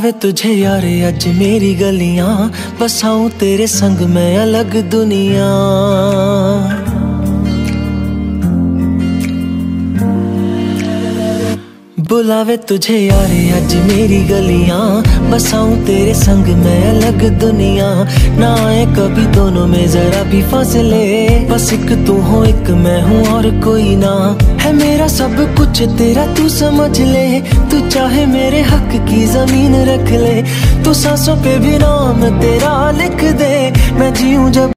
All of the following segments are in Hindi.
बुलावे तुझे यारे अज मेरी गलियां, बसाऊं तेरे संग मैं अलग दुनिया। बुलावे तुझे यारे अज मेरी गलियां, बसाऊं तेरे संग मैं अलग दुनिया। ना आए कभी दोनों में जरा भी फासले, बस एक तू हो एक मैं हूँ और कोई ना। है मेरा सब कुछ तेरा तू समझ ले, तू चाहे मेरे हक की जमीन रख ले। तू सांसों पे भी नाम तेरा लिख दे, मैं जीऊं जब।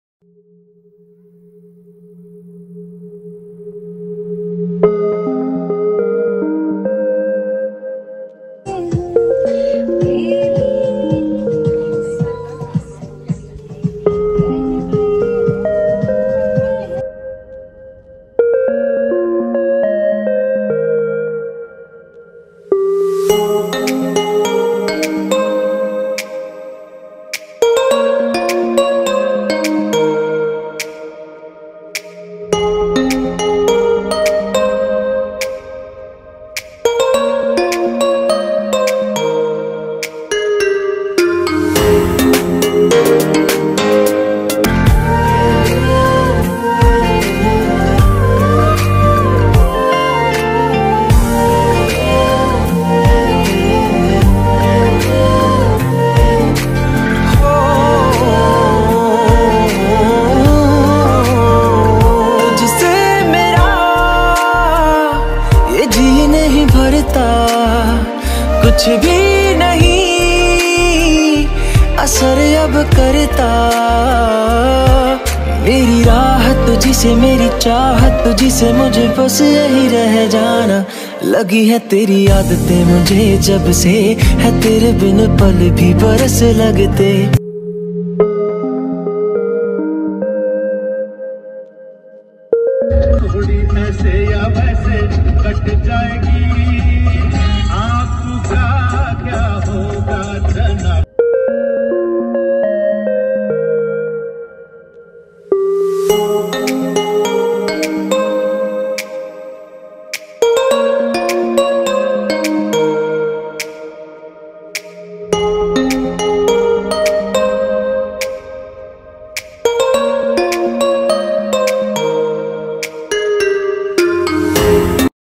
कुछ भी नहीं असर अब करता, मेरी राह तुझी से मेरी चाहत तुझी से, मुझे बस यही रह जाना। लगी है तेरी आदतें मुझे जब से, है तेरे बिन पल भी बरस लगते।